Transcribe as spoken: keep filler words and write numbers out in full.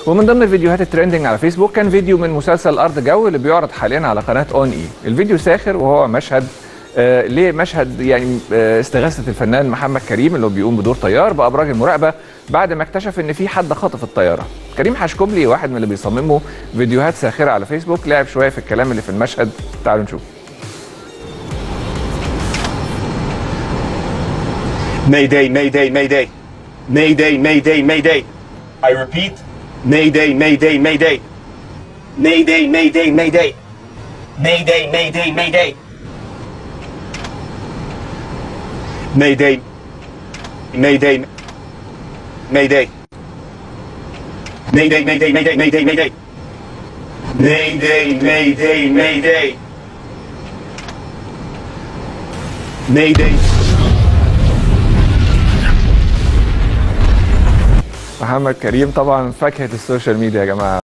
ومن ضمن الفيديوهات الترندنج على فيسبوك كان فيديو من مسلسل ارض جو اللي بيعرض حاليا على قناه اون اي. الفيديو ساخر وهو مشهد آه ليه مشهد يعني آه استغاثه الفنان محمد كريم اللي هو بيقوم بدور طيار بابراج المراقبه بعد ما اكتشف ان في حد خاطف الطياره. كريم حشكوبلي واحد من اللي بيصمموا فيديوهات ساخره على فيسبوك لعب شويه في الكلام اللي في المشهد. تعالوا نشوف. Mayday, Mayday, Mayday. Mayday, Mayday, Mayday. I repeat. Mayday, Mayday, Mayday. Mayday, Mayday, Mayday. Mayday, Mayday, Mayday. Mayday. Mayday. Mayday. Mayday, Mayday, Mayday, Mayday, Mayday. Mayday, Mayday, Mayday. Mayday. محمد كريم طبعا فاكهه السوشيال ميديا يا جماعه.